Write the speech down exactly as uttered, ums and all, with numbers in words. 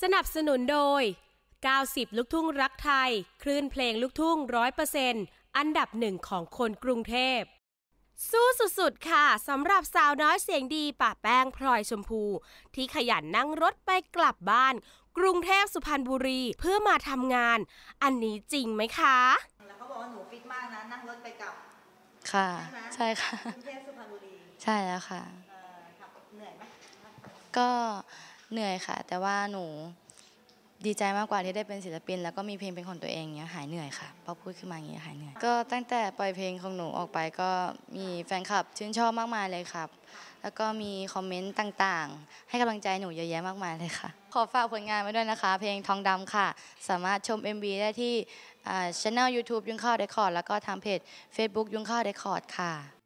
สนับสนุนโดยเก้าสิบลูกทุ่งรักไทยคลื่นเพลงลูกทุ่ง ร้อยเปอร์เซ็นต์ อันดับหนึ่งของคนกรุงเทพสู้สุดๆค่ะสำหรับสาวน้อยเสียงดีป่าแป้งพลอยชมพูที่ขยันนั่งรถไปกลับบ้านกรุงเทพสุพรรณบุรีเพื่อมาทำงานอันนี้จริงไหมคะแล้วเขาบอกว่าหนูฟิตมากนะนั่งรถไปกลับค่ะใช่ค่ะกรุงเทพสุพรรณบุรีใช่แล้วค่ะเหนื่อยไหมก็เหนื่อยค่ะแต่ว่าหนูดีใจมากกว่าที่ได้เป็นศิลปินแล้วก็มีเพลงเป็นของตัวเองเนี้ยหายเหนื่อยค่ะพอพูดขึ้นมาอย่างเงี้ยหายเหนื่อยก็ตั้งแต่ปล่อยเพลงของหนูออกไปก็มีแฟนคลับชื่นชอบมากมายเลยครับแล้วก็มีคอมเมนต์ต่างๆให้กำลังใจหนูเยอะแยะมากมายเลยค่ะขอฝากผลงานไว้ด้วยนะคะเพลงทองดำค่ะสามารถชม เอ็ม วี ได้ที่ช่อง ยูทูบ ยุ้งข้าวเรคคอร์ดแล้วก็ทางเพจ เฟซบุ๊ก ยุ้งข้าวเรคคอร์ดค่ะ